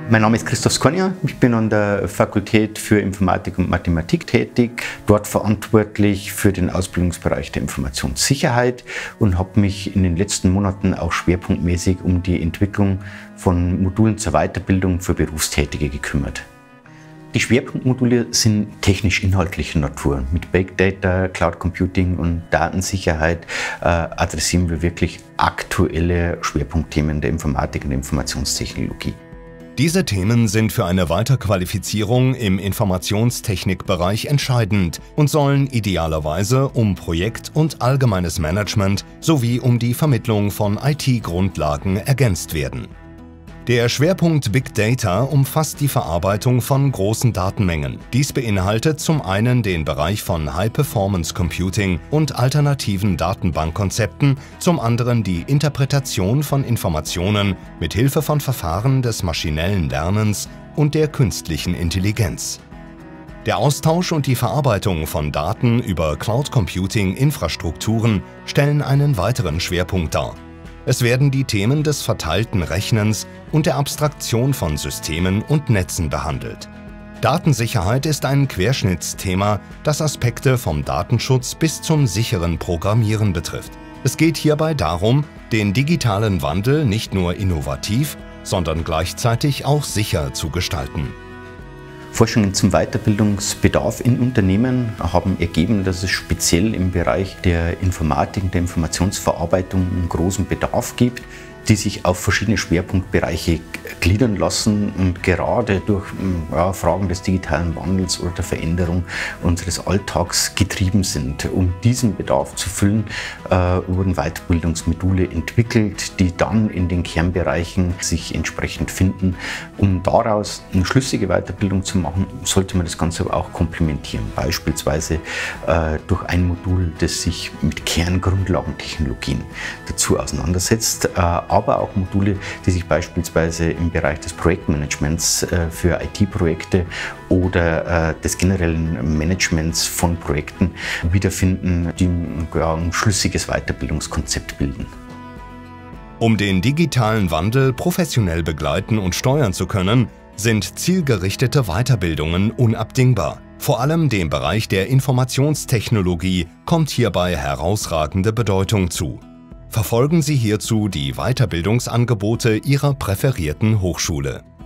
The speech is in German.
Mein Name ist Christoph Skornia, ich bin an der Fakultät für Informatik und Mathematik tätig, dort verantwortlich für den Ausbildungsbereich der Informationssicherheit und habe mich in den letzten Monaten auch schwerpunktmäßig um die Entwicklung von Modulen zur Weiterbildung für Berufstätige gekümmert. Die Schwerpunktmodule sind technisch-inhaltlicher Natur. Mit Big Data, Cloud Computing und Datensicherheit adressieren wir wirklich aktuelle Schwerpunktthemen der Informatik und der Informationstechnologie. Diese Themen sind für eine Weiterqualifizierung im Informationstechnikbereich entscheidend und sollen idealerweise um Projekt- und allgemeines Management sowie um die Vermittlung von IT-Grundlagen ergänzt werden. Der Schwerpunkt Big Data umfasst die Verarbeitung von großen Datenmengen. Dies beinhaltet zum einen den Bereich von High-Performance Computing und alternativen Datenbankkonzepten, zum anderen die Interpretation von Informationen mit Hilfe von Verfahren des maschinellen Lernens und der künstlichen Intelligenz. Der Austausch und die Verarbeitung von Daten über Cloud Computing Infrastrukturen stellen einen weiteren Schwerpunkt dar. Es werden die Themen des verteilten Rechnens und der Abstraktion von Systemen und Netzen behandelt. Datensicherheit ist ein Querschnittsthema, das Aspekte vom Datenschutz bis zum sicheren Programmieren betrifft. Es geht hierbei darum, den digitalen Wandel nicht nur innovativ, sondern gleichzeitig auch sicher zu gestalten. Forschungen zum Weiterbildungsbedarf in Unternehmen haben ergeben, dass es speziell im Bereich der Informatik, der Informationsverarbeitung einen großen Bedarf gibt, die sich auf verschiedene Schwerpunktbereiche gliedern lassen und gerade durch Fragen des digitalen Wandels oder der Veränderung unseres Alltags getrieben sind. Um diesen Bedarf zu füllen, wurden Weiterbildungsmodule entwickelt, die dann in den Kernbereichen sich entsprechend finden. Um daraus eine schlüssige Weiterbildung zu machen, sollte man das Ganze aber auch komplementieren. Beispielsweise durch ein Modul, das sich mit Kerngrundlagentechnologien dazu auseinandersetzt, aber auch Module, die sich beispielsweise im Bereich des Projektmanagements für IT-Projekte oder des generellen Managements von Projekten wiederfinden, die ein schlüssiges Weiterbildungskonzept bilden. Um den digitalen Wandel professionell begleiten und steuern zu können, sind zielgerichtete Weiterbildungen unabdingbar. Vor allem dem Bereich der Informationstechnologie kommt hierbei herausragende Bedeutung zu. Verfolgen Sie hierzu die Weiterbildungsangebote Ihrer präferierten Hochschule.